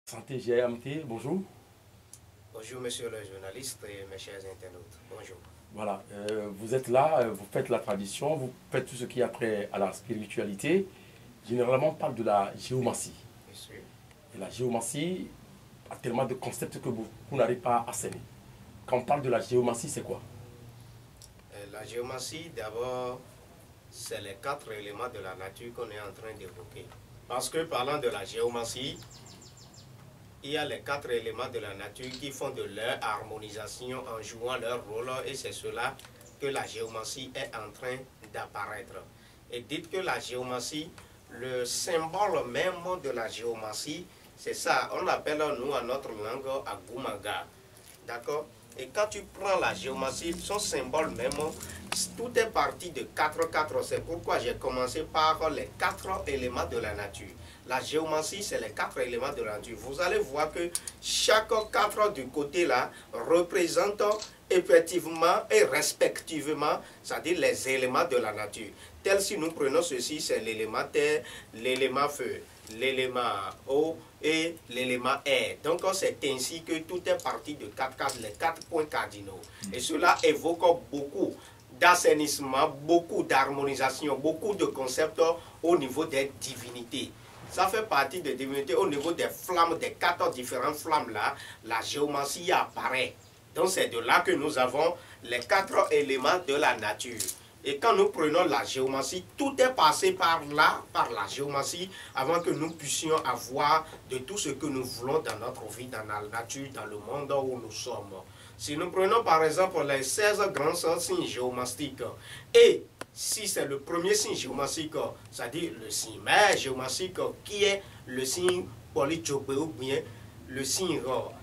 Santé GMT, bonjour. Bonjour monsieur le journaliste et mes chers internautes. Bonjour. Voilà, vous êtes là, vous faites la tradition, vous faites tout ce qui a trait à la spiritualité. Généralement, on parle de la géomancie. Bien sûr. Et la géomancie a tellement de concepts que vous n'arrivez pas à cerner. Quand on parle de la géomancie, c'est quoi? La géomancie, d'abord, c'est les 4 éléments de la nature qu'on est en train d'évoquer. Parce que parlant de la géomancie, il y a les 4 éléments de la nature qui font de leur harmonisation en jouant leur rôle, et c'est cela que la géomancie est en train d'apparaître. Et dites que la géomancie, le symbole même de la géomancie, c'est ça, on l'appelle nous en notre langue Agumaga. D'accord? Et quand tu prends la géomancie, son symbole même, tout est parti de 4-4. C'est pourquoi j'ai commencé par les 4 éléments de la nature. La géomancie, c'est les 4 éléments de la nature. Vous allez voir que chaque 4 du côté là représente effectivement et respectivement, c'est-à-dire les éléments de la nature. Tel si nous prenons ceci, c'est l'élément terre, l'élément feu, l'élément eau et l'élément air. Donc c'est ainsi que tout est parti de 4, les 4 points cardinaux. Et cela évoque beaucoup d'assainissement, beaucoup d'harmonisation, beaucoup de concepts au niveau des divinités. Ça fait partie des divinités au niveau des flammes, des 4 différentes flammes là, la géomancie apparaît. Donc c'est de là que nous avons les 4 éléments de la nature. Et quand nous prenons la géomancie, tout est passé par là, par la géomancie, avant que nous puissions avoir de tout ce que nous voulons dans notre vie, dans la nature, dans le monde où nous sommes. Si nous prenons par exemple les 16 grands signes géomantiques, et si c'est le premier signe géomantique, c'est-à-dire le signe mère géomantique, qui est le signe Polyjobé, ou bien le signe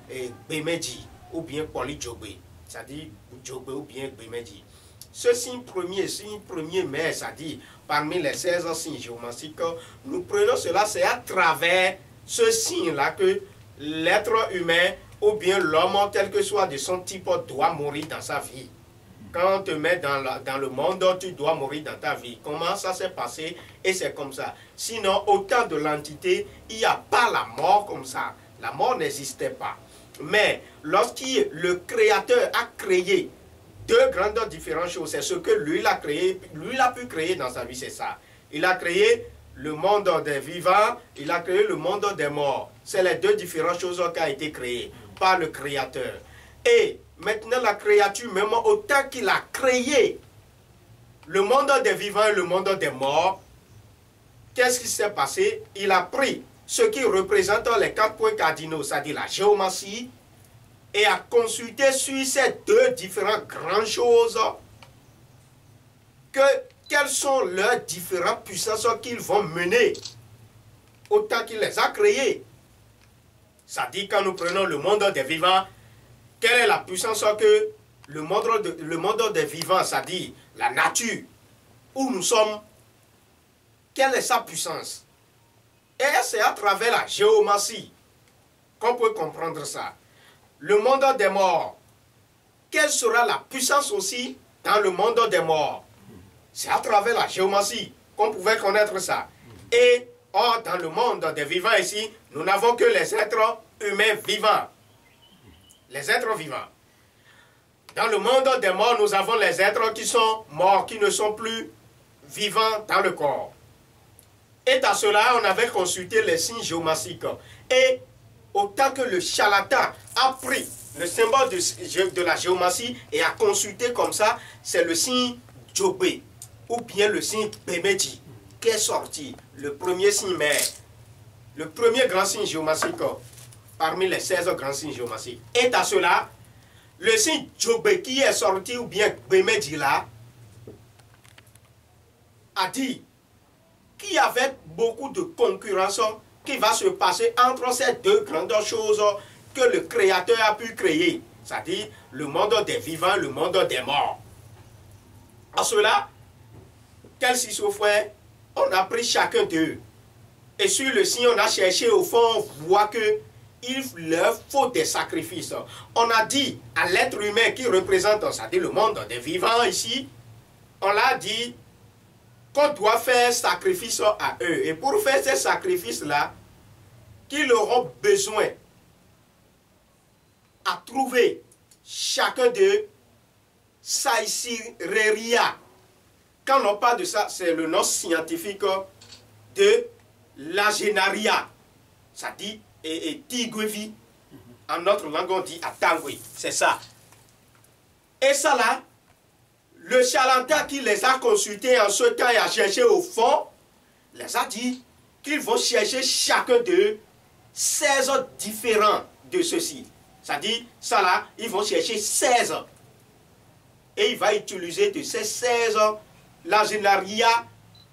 Bémédi, ou bien Polyjobé, c'est-à-dire Jobé ou bien Bémédi. Ce signe premier mère, c'est-à-dire parmi les 16 signes géomantiques, nous prenons cela, c'est à travers ce signe-là que l'être humain ou bien l'homme, tel que soit de son type, doit mourir dans sa vie. Quand on te met dans le monde, tu dois mourir dans ta vie. Comment ça s'est passé? Et c'est comme ça. Sinon, au temps de l'entité, il n'y a pas la mort comme ça. La mort n'existait pas. Mais lorsque le Créateur a créé 2 grandes différentes choses, c'est ce que lui a créé, lui a pu créer dans sa vie, c'est ça. Il a créé le monde des vivants, il a créé le monde des morts. C'est les 2 différentes choses qui ont été créées par le Créateur. Et maintenant, la créature, même autant qu'il a créé le monde des vivants et le monde des morts, qu'est-ce qui s'est passé? Il a pris ce qui représente les 4 points cardinaux, c'est-à-dire la géomancie, et a consulté sur ces 2 différentes grandes choses, quelles sont leurs différentes puissances qu'ils vont mener, autant qu'il les a créées. C'est-à-dire, quand nous prenons le monde des vivants, quelle est la puissance que le monde des vivants, c'est-à-dire la nature, où nous sommes, quelle est sa puissance? Et c'est à travers la géomancie qu'on peut comprendre ça. Le monde des morts, quelle sera la puissance aussi dans le monde des morts? C'est à travers la géomancie qu'on pouvait connaître ça. Et or, dans le monde des vivants ici, nous n'avons que les êtres humains vivants. Les êtres vivants. Dans le monde des morts, nous avons les êtres qui sont morts, qui ne sont plus vivants dans le corps. Et à cela, on avait consulté les signes géomantiques. Et autant que le charlatan a pris le symbole de la géomancie et a consulté comme ça, c'est le signe Jobé, ou bien le signe Bémédi, qui est sorti, le premier signe mère, le premier grand signe géomantique parmi les 16 grands signes géomantiques. Et à cela, le signe Jobé qui est sorti, ou bien Bémédi là, a dit qu'il y avait beaucoup de concurrence qui va se passer entre ces 2 grandes choses que le Créateur a pu créer, c'est-à-dire le monde des vivants, le monde des morts. À cela, quel schizophrène, on a pris chacun d'eux. Et sur le signe, on a cherché au fond, on voit qu'il leur faut des sacrifices. On a dit à l'être humain qui représente, c'est-à-dire le monde des vivants ici, on l'a dit qu'on doit faire sacrifice à eux. Et pour faire ces sacrifices-là, qu'ils auront besoin à trouver chacun d'eux Saïsireria. Quand on parle de ça, c'est le nom scientifique de l'agénaria. Ça dit Tigwevi. En notre langue, on dit Atangwe. C'est ça. Et ça là, le charlatan qui les a consultés en ce temps et a cherché au fond, les a dit qu'ils vont chercher chacun d'eux 16 différents de ceux-ci. Ça dit, ça là, ils vont chercher 16. Et il va utiliser de ces 16 l'agénaria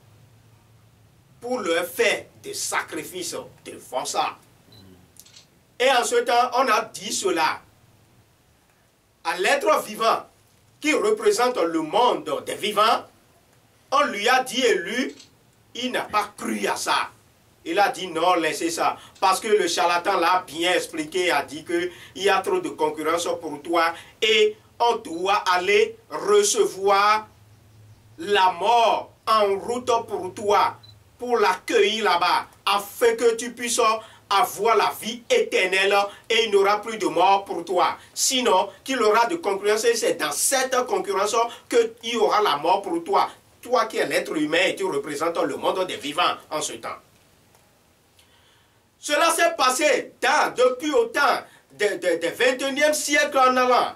pour leur faire des sacrifices de force. Et en ce temps, on a dit cela à l'être vivant qui représente le monde des vivants. On lui a dit et lui, il n'a pas cru à ça. Il a dit non, laissez ça. Parce que le charlatan l'a bien expliqué, a dit qu'il y a trop de concurrence pour toi et on doit aller recevoir la mort en route pour toi, pour l'accueillir là-bas, afin que tu puisses avoir la vie éternelle et il n'y aura plus de mort pour toi. Sinon, qu'il aura de concurrence, et c'est dans cette concurrence qu'il y aura la mort pour toi. Toi qui es l'être humain et tu représentes le monde des vivants en ce temps. Cela s'est passé depuis au temps du 21e siècle en allant.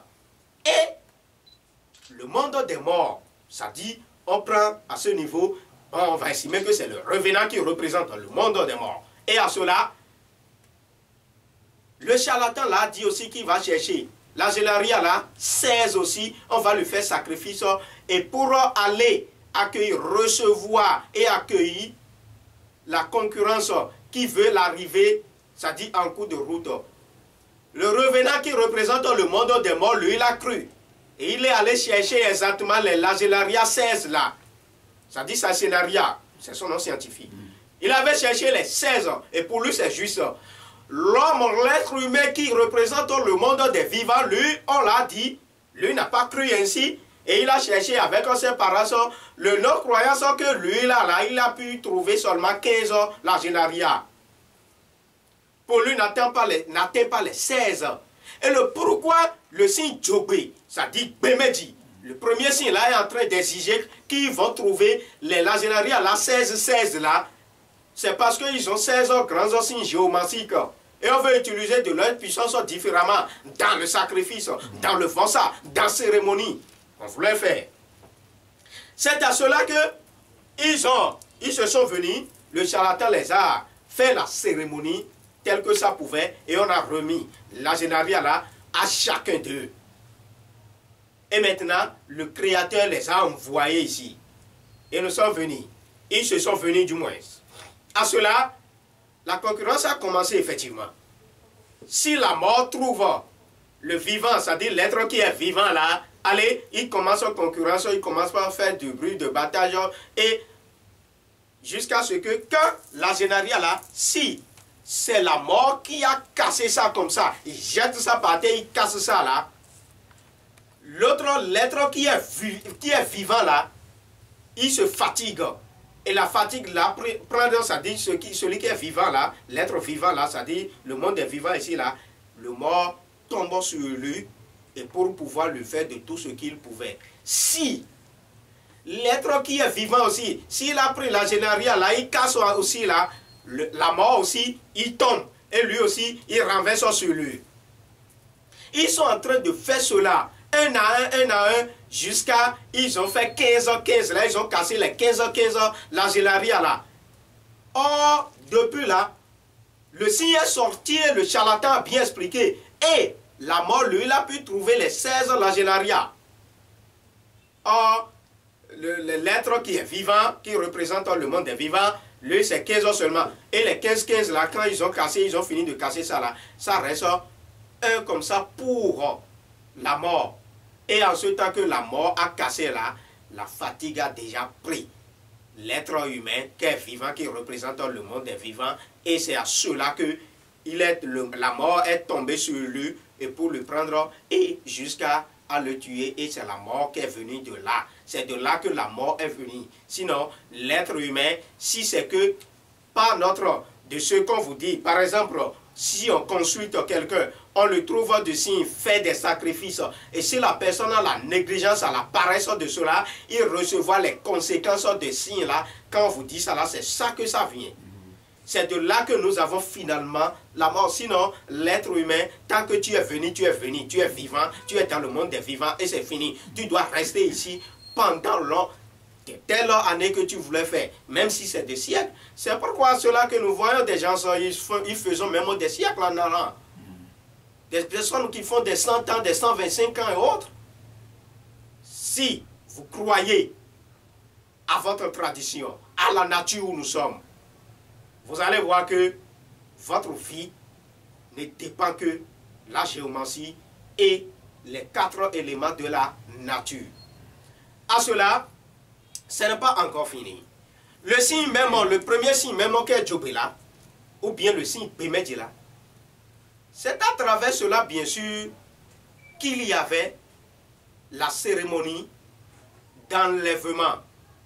Et le monde des morts, ça dit, on prend à ce niveau, on va estimer que c'est le revenant qui représente le monde des morts. Et à cela, le charlatan là dit aussi qu'il va chercher. La gélaria là, 16 aussi, on va lui faire sacrifice. Et pour aller accueillir, recevoir et accueillir la concurrence qui veut l'arriver, ça dit en cours de route. Le revenant qui représente le monde des morts, lui, il a cru. Et il est allé chercher exactement les Lagélaria 16 là. Ça dit Sacenaria, c'est son nom scientifique. Il avait cherché les 16 et pour lui c'est juste. L'homme, l'être humain qui représente le monde des vivants, lui, on l'a dit, lui n'a pas cru ainsi. Et il a cherché avec ses parents le non-croyance que lui, là, il a pu trouver seulement 15 la génaria. Pour lui, n'atteint pas les 16. Et le pourquoi, le signe Djobé, ça dit Bémedi. Le premier signe là est en train d'exiger qu'ils vont trouver les lagénaria, la 16 là. C'est parce qu'ils ont 16 grands signes géomantiques. Et on veut utiliser de leur puissance différemment dans le sacrifice, dans le fonça, dans la cérémonie. On voulait faire. C'est à cela que ils se sont venus, le charlatan les a fait la cérémonie telle que ça pouvait et on a remis la génaria là à chacun d'eux. Et maintenant, le Créateur les a envoyés ici. Et nous sommes venus. Ils se sont venus du moins. À cela, la concurrence a commencé effectivement. Si la mort trouve le vivant, c'est-à-dire l'être qui est vivant là, allez, il commence en concurrence, il commence par faire du bruit, de bataille, et jusqu'à ce que, quand la génaria là, si c'est la mort qui a cassé ça comme ça, il jette ça par terre, il casse ça là, l'autre, l'être qui est vivant là, il se fatigue. Et la fatigue là, prend, ça dit, celui qui est vivant là, l'être vivant là, ça dit, le monde est vivant ici là, le mort tombe sur lui, et pour pouvoir lui faire de tout ce qu'il pouvait. Si l'être qui est vivant aussi, s'il a pris la génaria là, il casse aussi là, la mort aussi, il tombe. Et lui aussi, il renverse sur lui. Ils sont en train de faire cela, un à un, jusqu'à, ils ont fait 15 là, ils ont cassé les 15 la gélaria là. Or, depuis là, le signe est sorti, le charlatan a bien expliqué. Et la mort, lui, il a pu trouver les 16 la gélaria. Or, l'être qui est vivant, qui représente le monde des vivants, lui, c'est 15 seulement. Et les 15 là, quand ils ont cassé, ils ont fini de casser ça là, ça reste un comme ça pour la mort. Et en ce temps que la mort a cassé là, la fatigue a déjà pris l'être humain qui est vivant, qui représente le monde des vivants. Et c'est à cela que la mort est tombée sur lui et pour le prendre et jusqu'à le tuer. Et c'est la mort qui est venue de là. C'est de là que la mort est venue. Sinon, l'être humain, si c'est que par notre de ce qu'on vous dit. Par exemple, si on consulte quelqu'un, on le trouve de signe, fait des sacrifices. Et si la personne a la négligence, a la paresse de cela, il recevra les conséquences de signes là. Quand on vous dit ça là, c'est ça que ça vient. C'est de là que nous avons finalement la mort. Sinon, l'être humain, tant que tu es venu, tu es vivant, tu es dans le monde des vivants et c'est fini. Tu dois rester ici pendant telle année que tu voulais faire, même si c'est des siècles. C'est pourquoi cela que nous voyons des gens, ils font même des siècles en allant. Des personnes qui font des 100 ans, des 125 ans et autres. Si vous croyez à votre tradition, à la nature où nous sommes, vous allez voir que votre vie ne dépend que de la géomancie et les 4 éléments de la nature. À cela, ce n'est pas encore fini. Le signe même, le premier signe même qu'est Djobela, ou bien le signe Bemedjela, c'est à travers cela, bien sûr, qu'il y avait la cérémonie d'enlèvement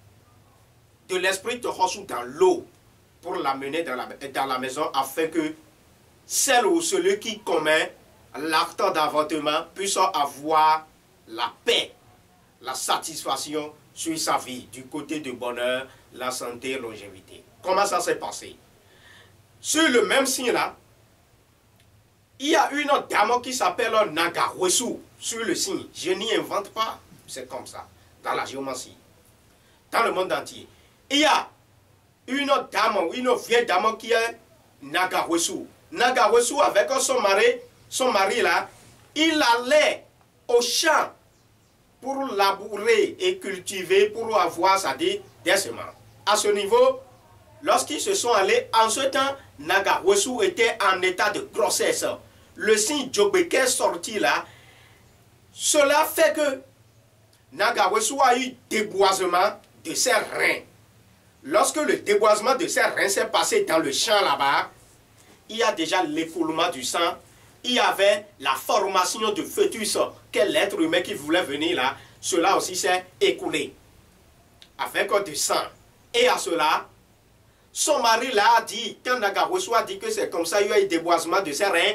de l'esprit Tohosu dans l'eau pour l'amener dans la maison afin que celle ou celui qui commet l'acte d'avortement puisse avoir la paix, la satisfaction sur sa vie, du côté du bonheur, la santé et longévité. Comment ça s'est passé? Sur le même signe-là, il y a une dame qui s'appelle Nagawesu sur le signe. Je n'y invente pas, c'est comme ça, dans la géomancie, dans le monde entier. Il y a une dame, une vieille dame qui est Nagawesu. Nagawesu avec son mari là, il allait au champ pour labourer et cultiver, pour avoir, c'est-à-dire des semences. À ce niveau, lorsqu'ils se sont allés, en ce temps, Nagawesu était en état de grossesse. Le signe Djobeke est sorti là. Cela fait que Nagawesu a eu déboisement de ses reins. Lorsque le déboisement de ses reins s'est passé dans le champ là-bas, il y a déjà l'écoulement du sang. Il y avait la formation de fœtus, quel être humain qui voulait venir là, cela aussi s'est écoulé avec du sang. Et à cela, son mari là a dit, quand Nagawesu a dit que c'est comme ça, il y a eu déboisement de ses reins,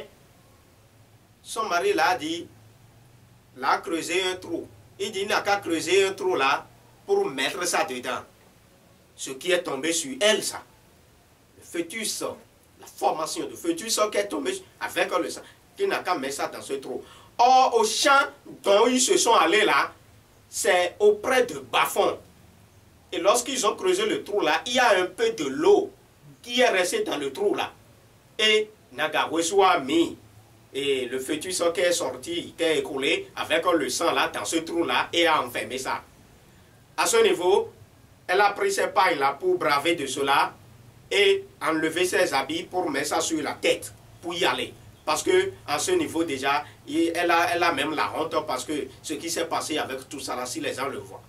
son mari là a dit, là a creusé un trou. Il dit, il n'a qu'à creuser un trou là pour mettre ça dedans. Ce qui est tombé sur elle, ça. Le fœtus, la formation de fœtus qui est tombé avec le sang. Il n'a qu'à mettre ça dans ce trou. Or, au champ dont ils se sont allés là, c'est auprès de Bafon. Et lorsqu'ils ont creusé le trou là, il y a un peu de l'eau qui est restée dans le trou là. Et Nagawesu a mis et le fœtus qui est sorti, qui est écoulé avec le sang là dans ce trou là et a enfermé ça. À ce niveau, elle a pris ses pailles là pour braver de cela et enlever ses habits pour mettre ça sur la tête pour y aller. Parce que à ce niveau déjà, elle a même la honte parce que ce qui s'est passé avec tout ça là, si les gens le voient.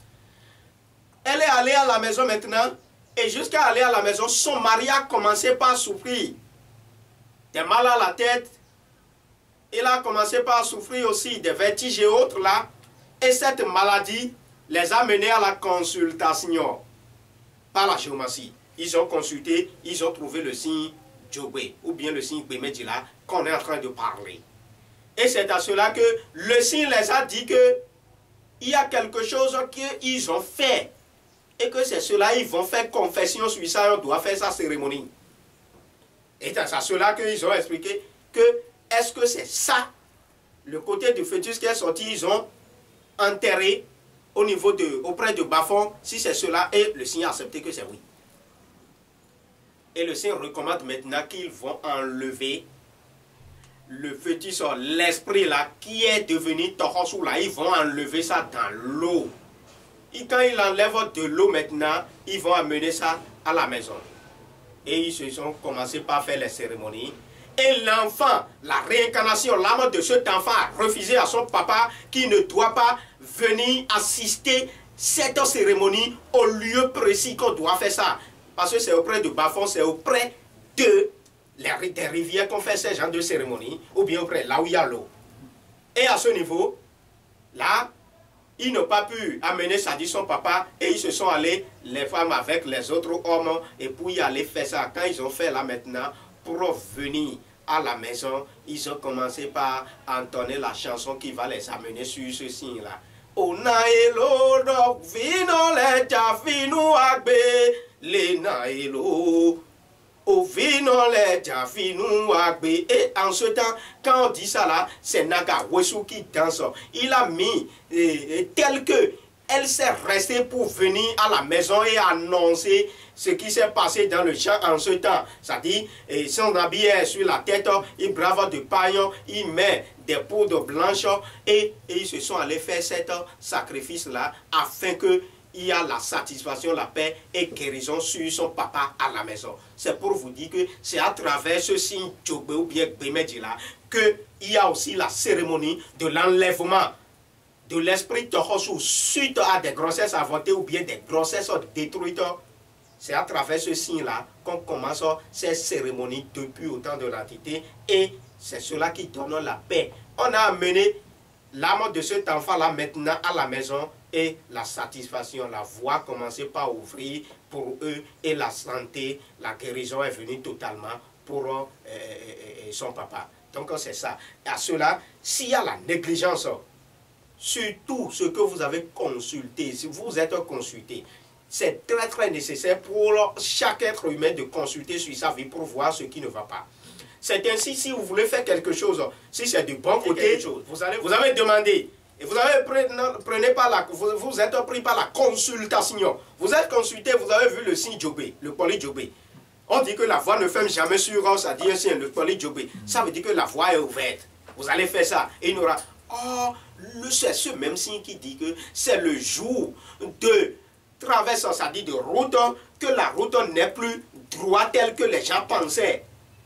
Elle est allée à la maison maintenant et jusqu'à aller à la maison, son mari a commencé par souffrir des mal à la tête. Il a commencé par souffrir aussi des vertiges et autres là. Et cette maladie les a menés à la consultation par la géomancie. Ils ont consulté, ils ont trouvé le signe Djobé ou bien le signe Bemedjela qu'on est en train de parler. Et c'est à cela que le signe les a dit que il y a quelque chose qu'ils ont fait et que c'est cela, ils vont faire confession sur ça, on doit faire sa cérémonie. Et c'est à cela qu'ils ont expliqué que est-ce que c'est ça, le côté du fœtus qui est sorti, ils ont enterré au niveau auprès de Bafon, si c'est cela, et le signe a accepté que c'est oui. Et le signe recommande maintenant qu'ils vont enlever le fœtus, l'esprit là, qui est devenu Tohosu là, ils vont enlever ça dans l'eau. Et quand ils enlèvent de l'eau maintenant, ils vont amener ça à la maison. Et ils se sont commencé par faire les cérémonies. Et l'enfant, la réincarnation, l'âme de cet enfant a refusé à son papa qui ne doit pas venir assister cette cérémonie au lieu précis qu'on doit faire ça. Parce que c'est auprès de Bafon, c'est auprès des rivières qu'on fait ces genres de cérémonies, ou bien auprès là où il y a l'eau. Et à ce niveau, là, ils n'ont pas pu amener, ça dit son papa, et ils se sont allés, les femmes avec les autres hommes, et puis aller faire ça. Quand ils ont fait là maintenant, pour venir à la maison, ils ont commencé par entonner la chanson qui va les amener sur ce signe-là. Onaelo do vino le jafinu agbe le naelo. Au vino le jafinu agbe. Et en ce temps, quand on dit ça là, c'est Naga Wesu qui danse. Il a mis tel que elle s'est restée pour venir à la maison et annoncer ce qui s'est passé dans le champ en ce temps. C'est-à-dire, son habit est sur la tête, il brave de paillon, il met des poudres blanches et ils se sont allés faire cet sacrifice-là afin que il y a la satisfaction, la paix et guérison sur son papa à la maison. C'est pour vous dire que c'est à travers ce signe Djogbe ou bien Bemedjila qu'il y a aussi la cérémonie de l'enlèvement de l'esprit Tohosu suite à des grossesses avortées ou bien des grossesses détruites. C'est à travers ce signe-là qu'on commence ces cérémonies depuis au temps de l'Antiquité et c'est cela qui donne la paix. On a amené l'âme de cet enfant-là maintenant à la maison et la satisfaction, la voie commençait par ouvrir pour eux et la santé, la guérison est venue totalement pour son papa. Donc c'est ça. Et à cela, s'il y a la négligence sur tout ce que vous avez consulté, si vous êtes consulté, c'est très très nécessaire pour chaque être humain de consulter sur sa vie pour voir ce qui ne va pas. C'est ainsi, si vous voulez faire quelque chose, si c'est du bon côté, vous avez demandé, et vous avez vous êtes pris par la consultation. Vous êtes consulté, vous avez vu le signe Djogbe, le poly Djogbe. On dit que la voie ne ferme jamais sur ça dit un signe, le poly Djogbe. Ça veut dire que la voie est ouverte. Vous allez faire ça. Et il y aura, c'est ce même signe qui dit que c'est le jour de traverse, ça dit de route, que la route n'est plus droite telle que les gens pensaient.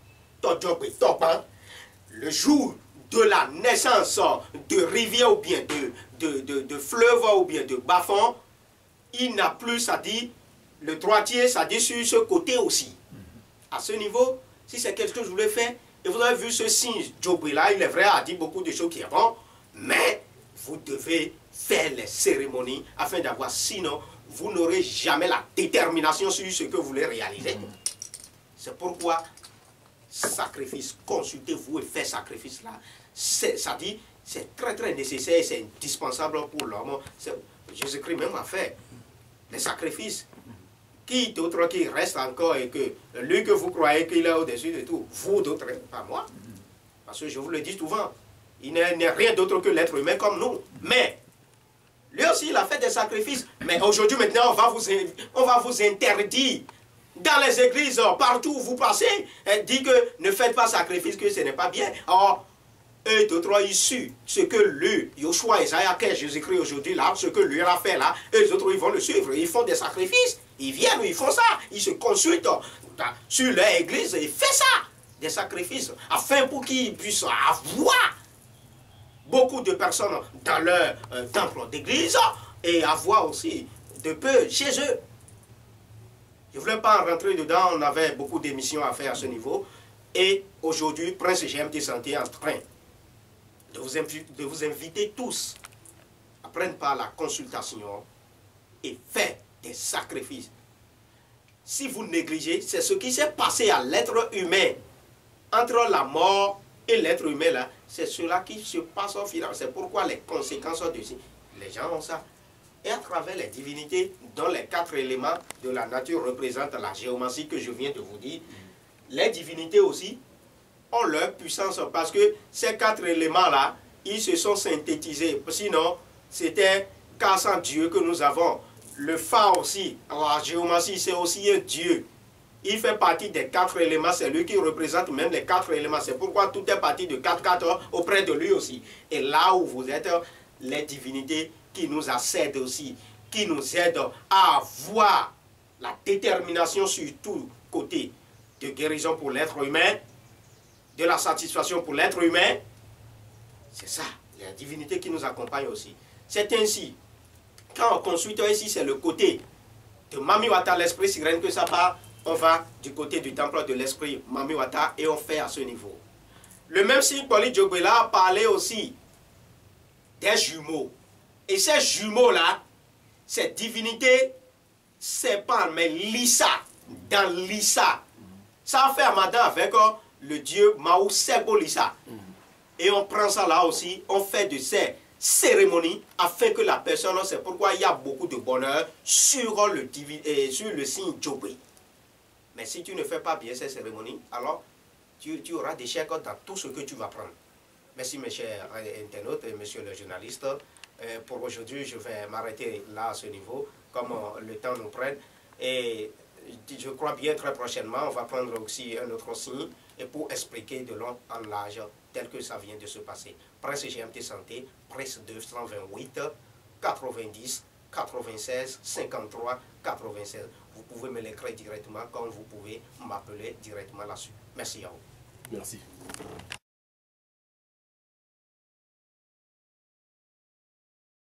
Le jour de la naissance de rivière ou bien de fleuve ou bien de bas-fond, il n'a plus, ça dit, le droitier, ça dit sur ce côté aussi. À ce niveau, si c'est quelque chose que je voulais faire, et vous avez vu ce signe Djogbe là, il est vrai, a dit beaucoup de choses qui sont bon, mais vous devez faire les cérémonies afin d'avoir, sinon, vous n'aurez jamais la détermination sur ce que vous voulez réaliser. C'est pourquoi sacrifice, consultez-vous et faites sacrifice là. Ça dit, c'est très très nécessaire, c'est indispensable pour l'homme. Jésus-Christ même a fait les sacrifices. Qui d'autre qui reste encore et que lui que vous croyez qu'il est au-dessus de tout, vous d'autres, pas moi. Parce que je vous le dis souvent, il n'est rien d'autre que l'être humain comme nous. Mais lui aussi, il a fait des sacrifices. Mais aujourd'hui, maintenant, on va vous interdire. Dans les églises, partout où vous passez, elle dit que ne faites pas sacrifice, que ce n'est pas bien. Or, eux d'autres issus, ce que lui, Yoshua, Isaiah, Jésus-Christ aujourd'hui, là, ce que lui a fait là, eux autres, ils vont le suivre, ils font des sacrifices, ils viennent, ils font ça, ils se consultent sur leur église, ils font ça, des sacrifices, afin pour qu'ils puissent avoir beaucoup de personnes dans leur temple d'église et avoir aussi de peu chez eux. Je ne voulais pas en rentrer dedans, on avait beaucoup d'émissions à faire à ce niveau. Et aujourd'hui, Prince GMT Santé est en train de vous inviter tous à prendre part à la consultation et faire des sacrifices. Si vous négligez, c'est ce qui s'est passé à l'être humain. Entre la mort et l'être humain, là, c'est cela qui se passe au final. C'est pourquoi les conséquences de ça, les gens ont ça. Et à travers les divinités, dont les 4 éléments de la nature représentent la géomancie que je viens de vous dire, les divinités aussi ont leur puissance parce que ces 4 éléments-là, ils se sont synthétisés. Sinon, c'était 400 dieux que nous avons. Le phare aussi, la géomancie, c'est aussi un dieu. Il fait partie des 4 éléments, c'est lui qui représente même les 4 éléments. C'est pourquoi tout est parti de 4 auprès de lui aussi. Et là où vous êtes, les divinités qui nous accèdent aussi, qui nous aident à avoir la détermination sur tout côté de guérison pour l'être humain, de la satisfaction pour l'être humain. C'est ça, la divinité qui nous accompagne aussi. C'est ainsi, quand on consulte ici, c'est le côté de Mamiwata, l'esprit sirène que ça part, on va du côté du temple de l'esprit Mamiwata et on fait à ce niveau. Le même signe Poly Djogbe là a parlé aussi des jumeaux. Et ces jumeaux-là, ces divinités, c'est pas, mais Lissa, dans Lissa. Ça a fait Ramadan avec le dieu Mao Sebo Lissa. Et on prend ça là aussi, on fait de ces cérémonies afin que la personne, c'est pourquoi il y a beaucoup de bonheur sur le signe Djobé. Mais si tu ne fais pas bien ces cérémonies, alors tu auras des chèques dans tout ce que tu vas prendre. Merci mes chers internautes et monsieur le journaliste. Pour aujourd'hui, je vais m'arrêter là à ce niveau, comme le temps nous prenne. Et je crois bien très prochainement, on va prendre aussi un autre signe et pour expliquer de long en large tel que ça vient de se passer. Presse GMT Santé, presse 228 90 96 53 96. Vous pouvez me l'écrire directement comme vous pouvez m'appeler directement là-dessus. Merci à vous. Merci.